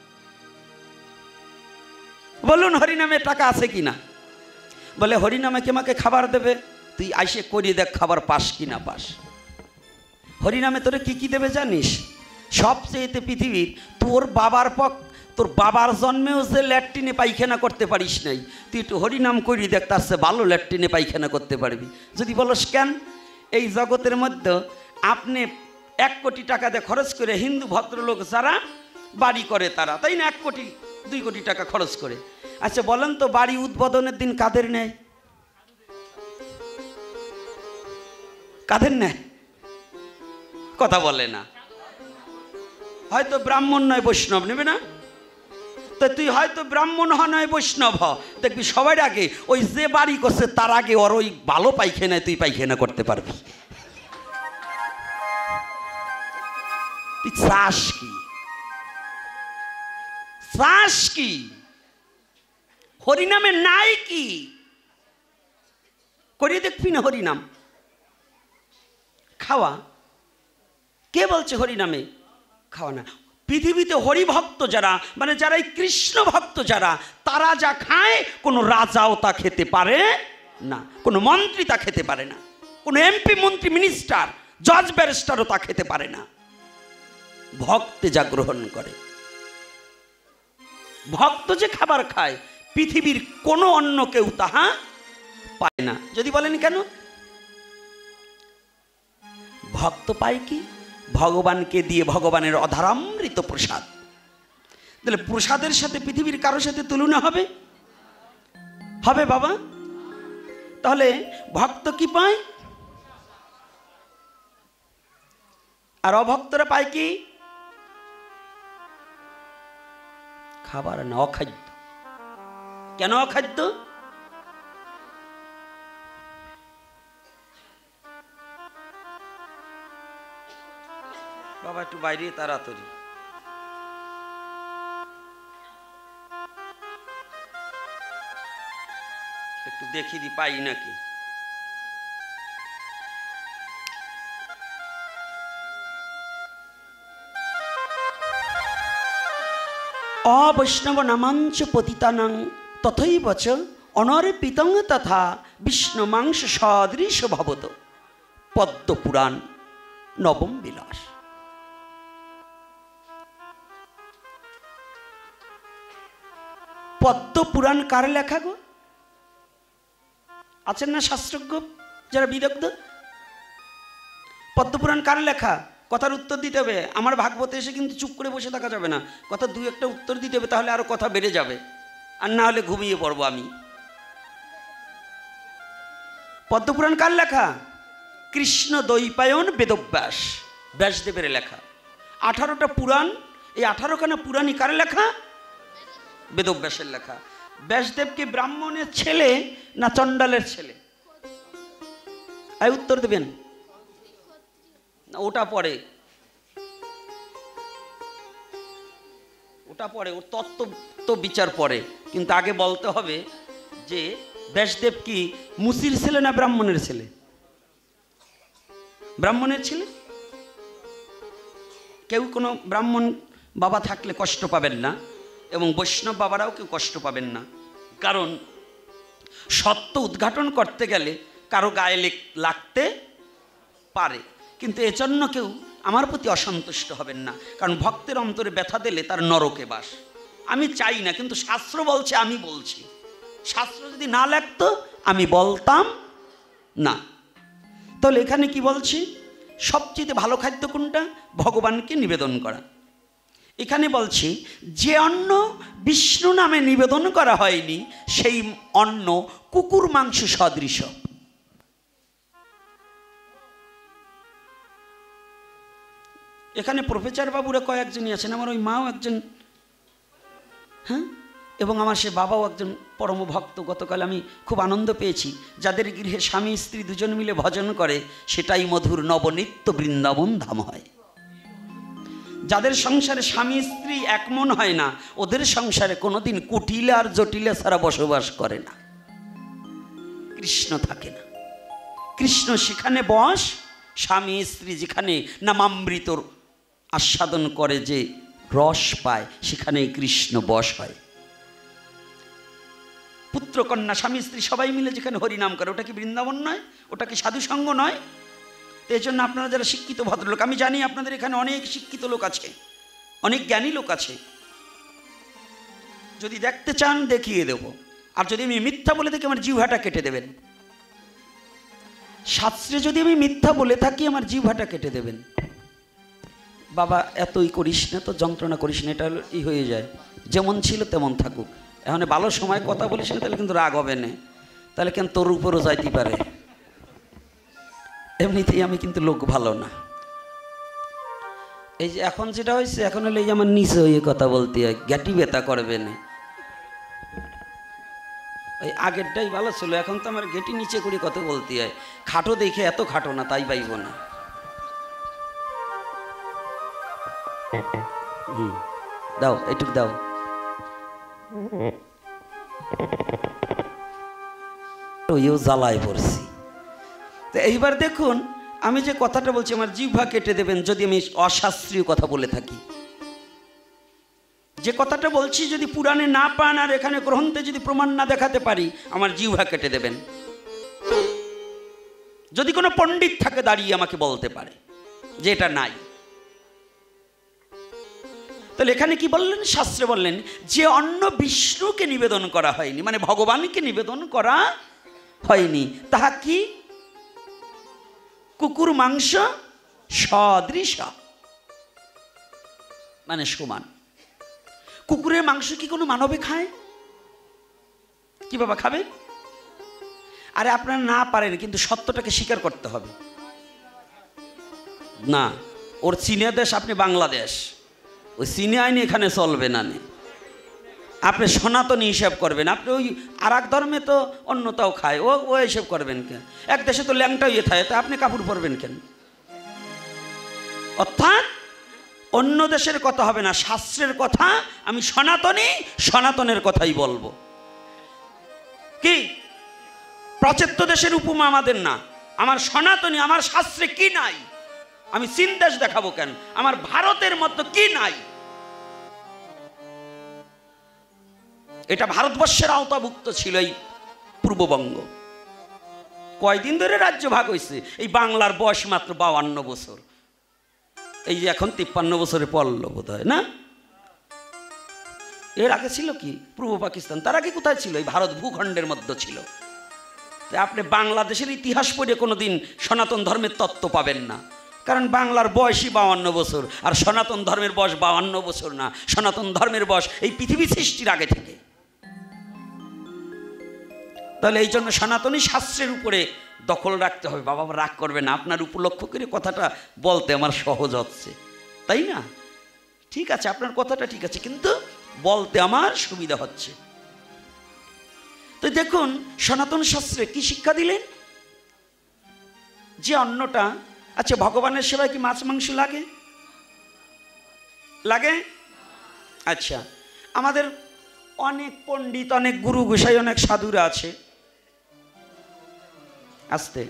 বলুন হরিনামে টাকা আছে কিনা? বলে হরিনামে কে আমাকে খাবার দেবে? তুই আইসে করিয়ে দেখ খাবার পাস কিনা পাস। হরিনামে তোরে কি কি দেবে জানিস? সবচেয়েতে পৃথিবীর তোর বাবার পক তোর বাবার জন্মেও যে ল্যাট্রিনে পায়খানা করতে পারিস নাই, তুই একটু হরিনাম করিয়ে দেখ, তার সে ভালো ল্যাট্রিনে পায়খানা করতে পারবি। যদি বলস কেন? এই জগতের মধ্যে আপনি এক কোটি টাকা দিয়ে খরচ করে হিন্দু ভদ্রলোক যারা বাড়ি করে তারা, তাই না, এক কোটি দুই কোটি টাকা খরচ করে। আচ্ছা বলেন তো বাড়ি উদ্বোধনের দিন কাদের নেয়? কাদের নেয়? কথা বলে না। হয়তো ব্রাহ্মণ নয় বৈষ্ণব নেবে না? তো তুই হয়তো ব্রাহ্মণ হ নয় বৈষ্ণব হ, দেখবি সবার আগে ওই যে বাড়ি করছে তার আগে ওর ওই ভালো পায়খানায় তুই পায়খানা করতে পারবি। তুই চাস কি? চাস কি? হরিনামে নাই কি? করিয়ে দেখবি না হরিনাম? খাওয়া কে বলছে হরিনামে খাওয়া না? পৃথিবীতে হরিভক্ত যারা, মানে যারা এই কৃষ্ণ ভক্ত যারা, তারা যা খায় কোনো রাজাও তা খেতে পারে না, কোনো মন্ত্রী তা খেতে পারে না, কোনো এমপি মন্ত্রী মিনিস্টার জজ ব্যারিস্টারও তা খেতে পারে না। ভক্তে যা গ্রহণ করে, ভক্ত যে খাবার খায় পৃথিবীর কোনো অন্য কেউ তাহা পায় না। যদি বলেন কেন? ভক্ত পায় কি? ভগবানকে দিয়ে ভগবানের অধারামৃত প্রসাদ। তাহলে প্রসাদের সাথে পৃথিবীর কারোর সাথে তুলনা হবে? হবে বাবা? তাহলে ভক্ত কি পায় আর অভক্তরা পায় কি? খাবার না, অখাদ্য। কেন অখাদ্য? বাবা একটু বাইরে তাড়াতাড়ি। একটু দেখি দি পাই নাকি। অবৈষ্ণব নামাঞ্চ পতিতানাং তথৈব চ অনর্পিতং তথা বিষ্ণু মাংস সদৃশ ভবত। পদ্ম পুরাণ নবম বিলাস। পদ্ম পুরাণ কার লেখা গো? আছেন না শাস্ত্রজ্ঞ যারা বিদগ্ধ? পদ্ম পুরাণ কার লেখা? কথার উত্তর দিতে হবে। আমার ভাগবতে এসে কিন্তু চুপ করে বসে থাকা যাবে না, কথা দুই একটা উত্তর দিতে হবে, তাহলে আরো কথা বেড়ে যাবে, আর না হলে ঘুমিয়ে পড়বো আমি। পদ্ম পুরাণ কার লেখা? কৃষ্ণ দ্বৈপায়ন বেদব্যাস, ব্যাসদেবের লেখা। আঠারোটা পুরাণ, এই আঠারোখানা পুরাণই কার লেখা? বেদব্যাসের লেখা। ব্যাসদেব কি ব্রাহ্মণের ছেলে না চণ্ডালের ছেলে? এই উত্তর দেবেন। ওটা পরে, ওটা পরে, ওর তত্ত্ব তো বিচার পরে, কিন্তু আগে বলতে হবে যে ব্যাসদেব কি মুসির ছেলে না ব্রাহ্মণের ছেলে? ব্রাহ্মণের ছেলে। কেউ কোনো ব্রাহ্মণ বাবা থাকলে কষ্ট পাবেন না, এবং বৈষ্ণব বাবারাও কেউ কষ্ট পাবেন না, কারণ সত্য উদ্ঘাটন করতে গেলে কারো গায়ে লাগতে পারে, কিন্তু এজন্য কেউ আমার প্রতি অসন্তুষ্ট হবেন না, কারণ ভক্তের অন্তরে ব্যথা দিলে তার নরকে বাস। আমি চাই না, কিন্তু শাস্ত্র বলছে, আমি বলছি। শাস্ত্র যদি না লাগতো আমি বলতাম না। তাহলে এখানে কি বলছি? সবচেয়ে ভালো খাদ্য কোনটা? ভগবানকে নিবেদন করা। এখানে বলছি যে অন্ন বিষ্ণু নামে নিবেদন করা হয়নি সেই অন্ন কুকুর মাংস সদৃশ। এখানে প্রফেসর বাবুরা কয়েকজনই আছেন, আমার ওই মাও একজন, হ্যাঁ, এবং আমার সে বাবাও একজন পরম ভক্ত। গতকাল আমি খুব আনন্দ পেয়েছি, যাদের গৃহে স্বামী স্ত্রী দুজন মিলে ভজন করে সেটাই মধুর নবনিত্য বৃন্দাবন ধাম হয়। যাদের সংসারে স্বামী স্ত্রী এক মন হয় না, ওদের সংসারে কোনোদিন কুটিলা আর জটিলা ছাড়া বসবাস করে না, কৃষ্ণ থাকে না। কৃষ্ণ সেখানে বস, স্বামী স্ত্রী যেখানে নামামৃত আস্বাদন করে যে রস পায় সেখানেই কৃষ্ণ বস হয়। পুত্র কন্যা স্বামী স্ত্রী সবাই মিলে যেখানে হরিনাম করে, ওটা কি বৃন্দাবন নয়? ওটা কি সাধুসঙ্গ নয়? এই জন্য আপনারা যারা শিক্ষিত ভদ্রলোক, আমি জানি আপনাদের এখানে অনেক শিক্ষিত লোক আছে, অনেক জ্ঞানী লোক আছে, যদি দেখতে চান দেখিয়ে দেব। আর যদি আমি মিথ্যা বলে থাকি আমার জিহ্বাটা কেটে দেবেন। শাস্ত্রে যদি আমি মিথ্যা বলে থাকি আমার জিহ্বাটা কেটে দেবেন। বাবা এতই করিস না তো, যন্ত্রণা করিস না, এটা ই হয়ে যায়, যেমন ছিল তেমন থাকুক। এখন ভালো সময় কথা বলিস না তাহলে কিন্তু রাগ হবে না, তাহলে কেন তোর উপরও যাইতে পারে। এমনিতেই আমি কিন্তু লোক ভালো না। এই যে এখন যেটা হয়েছে, এখন হলে এই যে আমার নিচে হয়ে কথা বলতে হয়, গ্যাটি ব্যথা করবে না। ওই আগেরটাই ভালো ছিল, এখন তো আমার গেটি নিচে করে কথা বলতে হয়। খাটো দেখে এত খাটো না, তাই পাইব না। হুম, দাও এইটুক দাও। ওইও জ্বালায় পড়ছি। তো এইবার দেখুন, আমি যে কথাটা বলছি আমার জিহ্বা কেটে দেবেন যদি আমি অশাস্ত্রীয় কথা বলে থাকি। যে কথাটা বলছি যদি পুরাণে না পান আর এখানে গ্রন্থে যদি প্রমাণ না দেখাতে পারি আমার জিহ্বা কেটে দেবেন। যদি কোনো পণ্ডিত থাকে দাঁড়িয়ে আমাকে বলতে পারে যে এটা নাই। তাহলে এখানে কি বললেন? শাস্ত্রে বললেন যে অন্ন বিষ্ণুকে নিবেদন করা হয়নি, মানে ভগবানকে নিবেদন করা হয়নি, তাহা কি? কুকুর মাংস সদৃশ, মানে সমান। কুকুরের মাংস কি কোনো মানবে খায়? কি বাবা খাবে? আরে আপনারা না পারেন, কিন্তু সত্যটাকে স্বীকার করতে হবে। না, ওর চীনের দেশ, আপনি বাংলাদেশ, ওই চীনে আইনি এখানে চলবে না। আপনি সনাতনী হিসাব করবেন, আপনি ওই আর এক ধর্মে তো অন্যতাও খায়, ও ও হিসাব করবেন কেন? এক দেশে তো ল্যাংটা ইয়ে থাকে, তা আপনি কাপড় পরবেন কেন? অর্থাৎ অন্য দেশের কথা হবে না, শাস্ত্রের কথা। আমি সনাতনী, সনাতনের কথাই বলবো। কি প্রাচ্য দেশের উপমা আমাদের না, আমার সনাতনী। আমার শাস্ত্রে কি নাই? আমি চীন দেশ দেখাবো কেন? আমার ভারতের মতো কি নাই? এটা ভারতবর্ষের আওতাভুক্ত ছিল এই পূর্ববঙ্গ। কয়দিন ধরে রাজ্য ভাগ হয়েছে? এই বাংলার বয়স মাত্র বাউান্ন বছর, এই যে এখন তিপ্পান্ন বছরে পড়ল বোধ হয় না? এর আগে ছিল কি পূর্ব পাকিস্তান, তার আগে কোথায় ছিল? এই ভারত ভূখণ্ডের মধ্যে ছিল। আপনি বাংলাদেশের ইতিহাস পড়ে কোনোদিন সনাতন ধর্মের তত্ত্ব পাবেন না, কারণ বাংলার বয়সই বাউান্ন বছর, আর সনাতন ধর্মের বয়স বাউান্ন বছর না। সনাতন ধর্মের বয়স এই পৃথিবী সৃষ্টির আগে থেকে। তাহলে এই জন্য সনাতনী শাস্ত্রের উপরে দখল রাখতে হবে। বাবা রাগ করবে না, আপনার উপলক্ষ করে কথাটা বলতে আমার সহজ হচ্ছে, তাই না? ঠিক আছে, আপনার কথাটা ঠিক আছে, কিন্তু বলতে আমার সুবিধা হচ্ছে। তো দেখুন সনাতন শাস্ত্রে কি শিক্ষা দিলেন? যে অন্নটা, আচ্ছা ভগবানের সেবায় কি মাছ মাংস লাগে? লাগে? আচ্ছা, আমাদের অনেক পণ্ডিত, অনেক গুরু গোসাই, অনেক সাধুরা আছে, আসতে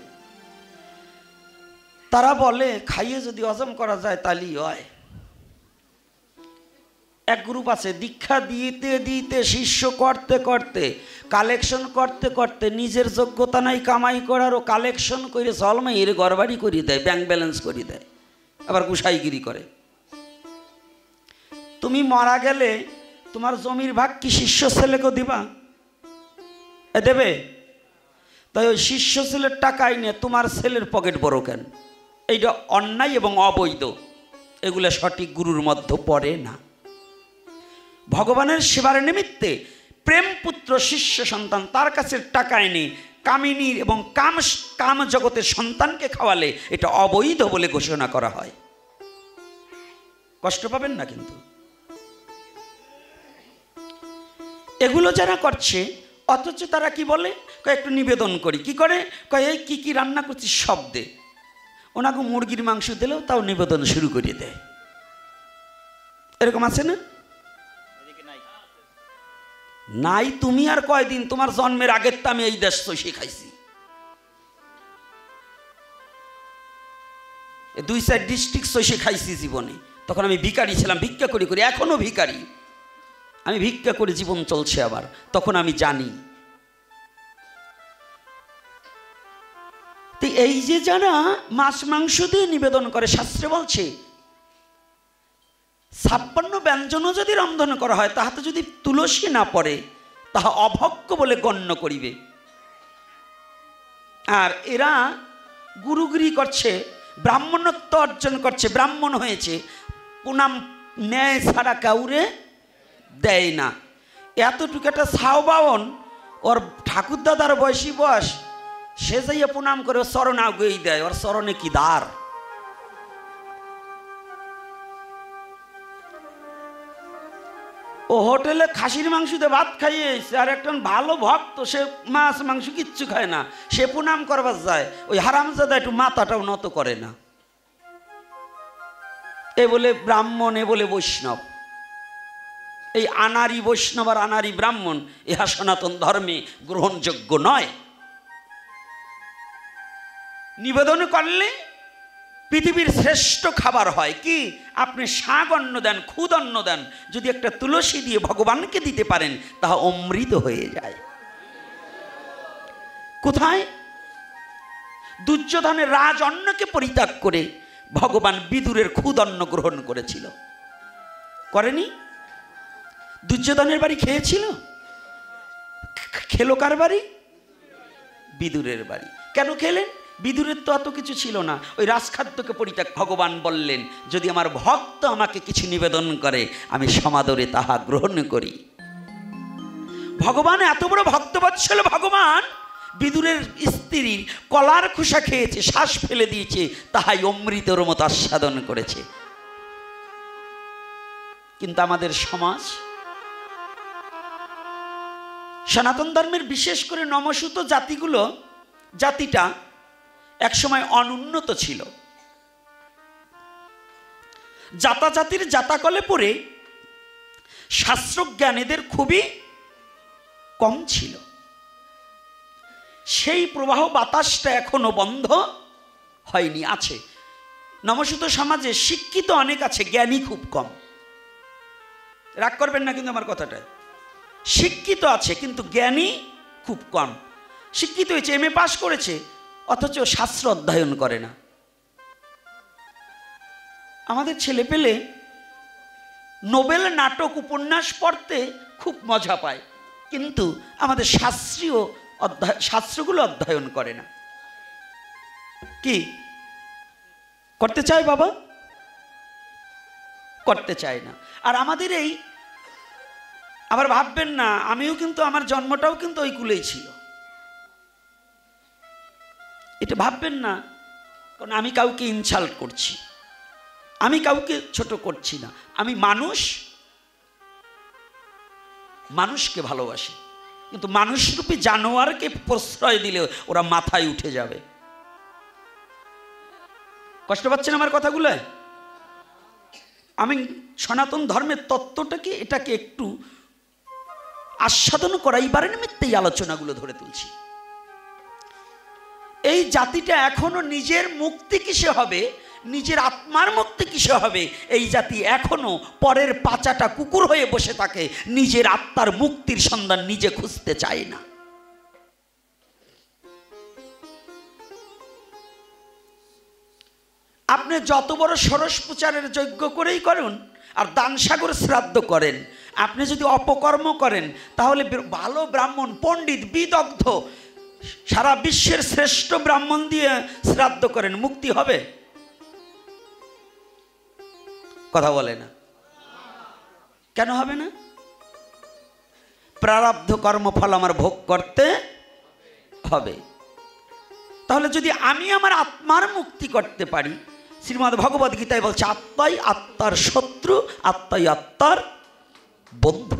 তারা বলে খাইয়ে যদি হজম করা যায় তাহলেই হয়। এক গ্রুপ আছে দীক্ষা দিতে দিতে শিষ্য করতে করতে কালেকশন করতে করতে নিজের যোগ্যতা নাই কামাই করার, ও কালেকশন করে জলমাই এর গড়বাড়ি করে দেয়, ব্যাংক ব্যালেন্স করে দেয়, আবার গুসাইগিরি করে। তুমি মারা গেলে তোমার জমির ভাগ কি শিষ্য ছেলেকে দিবা? এ দেবে? তাই ওই শিষ্য ছেলের টাকাই নিয়ে তোমার ছেলের পকেট বড় কেন? এইটা অন্যায় এবং অবৈধ, এগুলো সঠিক গুরুর মধ্যে পড়ে না। ভগবানের সেবার নিমিত্তে প্রেম পুত্র শিষ্য সন্তান তার কাছে টাকা এনে কামিনীর এবং কাম কাম জগতের সন্তানকে খাওয়ালে এটা অবৈধ বলে ঘোষণা করা হয়। কষ্ট পাবেন না কিন্তু। এগুলো যারা করছে অথচ তারা কি বলে, কয় একটু নিবেদন করি। কি করে, কয় এই কি কি রান্না করছি সব দে। ওনাকে মুরগির মাংস দিলেও তাও নিবেদন শুরু করে দেয়। এরকম আছে না? নাই। তুমি আর কয়দিন, তোমার জন্মের আগের তো আমি এই দেশ চষে খাইছি। দুই চার ডিস্ট্রিক্ট চষে খাইছি জীবনে। তখন আমি ভিখারি ছিলাম, ভিক্ষা করি করি, এখনো ভিখারি আমি, ভিক্ষা করে জীবন চলছে আবার। তখন আমি জানি। তো এই যে যারা মাছ মাংস দিয়ে নিবেদন করে, শাস্ত্রে বলছে ছাপ্পান্ন ব্যঞ্জনও যদি রন্ধন করা হয় তাহাতে যদি তুলসী না পড়ে তাহা অভক্ষ বলে গণ্য করিবে। আর এরা গুরুগিরি করছে, ব্রাহ্মণত্ব অর্জন করছে, ব্রাহ্মণ হয়েছে, পুনাম ন্যায় ছাড়া কাউরে দেয় না। এতটুকু একটা ছাও বাবন, ওর ঠাকুর দাদার বয়সী বয়স, সে যাইয়া প্রণাম করে ওর চরণ আগেই দেয়। ওর চরণে কি দ্বার। ও হোটেলে খাসির মাংস দিয়ে ভাত খাইয়েছে, আর একটা ভালো ভক্ত, সে মাছ মাংস কিচ্ছু খায় না, সে প্রণাম করবার যায়, ওই হারামজাদা একটু মাথাটাও নত করে না। এ বলে ব্রাহ্মণ, এ বলে বৈষ্ণব। এই আনারি বৈষ্ণব আর আনারি ব্রাহ্মণ, ইহা সনাতন ধর্মে গ্রহণযোগ্য নয়। নিবেদন করলে পৃথিবীর শ্রেষ্ঠ খাবার হয় কি, আপনি শাক অন্ন দেন, খুদ অন্ন দেন, যদি একটা তুলসী দিয়ে ভগবানকে দিতে পারেন তাহা অমৃত হয়ে যায়। কোথায়? দুর্যোধনের রাজ অন্নকে পরিত্যাগ করে ভগবান বিদুরের খুদ অন্ন গ্রহণ করেছিল, করেনি? দুর্যোধনের বাড়ি খেয়েছিল, খেলো কার বাড়ি? বিদুরের বাড়ি। কেন খেলেন? বিদুরের তো অত কিছু ছিল না, ওই রাজখাদ্যকে পরিত্যাগ। ভগবান বললেন যদি আমার ভক্ত আমাকে কিছু নিবেদন করে আমি সমাদরে তাহা গ্রহণ করি। ভগবান এত বড় ভক্তবৎসল ভগবান বিদুরের স্ত্রীর কলার খোসা খেয়েছে, শ্বাস ফেলে দিয়েছে, তাহাই অমৃতর মতো আস্বাদন করেছে। কিন্তু আমাদের সমাজ, সনাতন ধর্মের বিশেষ করে নমস্যুত জাতিগুলো, জাতিটা একসময় অনুন্নত ছিল। জাতা জাতির জাতাকলে পড়ে শাস্ত্রজ্ঞানীদের খুবই কম ছিল। সেই প্রবাহ বাতাসটা এখনো বন্ধ হয়নি, আছে। নমস্যুত সমাজে শিক্ষিত অনেক আছে, জ্ঞানী খুব কম। রাগ করবেন না কিন্তু আমার কথাটা। শিক্ষিত আছে কিন্তু জ্ঞানী খুব কম। শিক্ষিত হয়েছে, এম এ পাস করেছে, অথচ শাস্ত্র অধ্যয়ন করে না। আমাদের ছেলে পেলে নোবেল নাটক উপন্যাস পড়তে খুব মজা পায়, কিন্তু আমাদের শাস্ত্রীয় অধ্যয়ন, শাস্ত্রগুলো অধ্যয়ন করে না। কি করতে চায় বাবা? করতে চায় না। আর আমাদের এই, আবার ভাববেন না, আমিও কিন্তু, আমার জন্মটাও কিন্তু ওই কুলেই ছিল, এটা ভাববেন না। কারণ আমি কাউকে ইনসাল্ট করছি, আমি কাউকে ছোট করছি না। আমি মানুষ, মানুষকে ভালোবাসি, কিন্তু মানুষরূপী জানোয়ারকে প্রশ্রয় দিলে ওরা মাথায় উঠে যাবে। কষ্ট পাচ্ছেন আমার কথাগুলো? আমি সনাতন ধর্মের তত্ত্বটাকে, এটাকে একটু আস্বাদন করাইবার নিমিত্তে এই আলোচনাগুলো ধরে তুলছি। এই জাতিটা এখনো নিজের মুক্তি কিসে হবে, নিজের আত্মার মুক্তি কিসে হবে, এই জাতি এখনো পরের পাচাটা কুকুর হয়ে বসে থাকে, নিজের আত্মার মুক্তির সন্ধান নিজে খুঁজতে চায় না। আপনি যত বড় ষোড়শ প্রচারের যজ্ঞ করেই করুন আর দান সাগর শ্রাদ্ধ করেন, আপনি যদি অপকর্ম করেন তাহলে ভালো ব্রাহ্মণ, পণ্ডিত, বিদগ্ধ, সারা বিশ্বের শ্রেষ্ঠ ব্রাহ্মণ দিয়ে শ্রাদ্ধ করেন, মুক্তি হবে? কথা বলে না, কেন হবে না? প্রারব্ধ কর্মফল আমার ভোগ করতে হবে। তাহলে যদি আমি আমার আত্মার মুক্তি করতে পারি, শ্রীমদ্ ভগবদ্ গীতায় বলছে আত্মাই আত্মার শত্রু, আত্মাই আত্মার বন্ধু।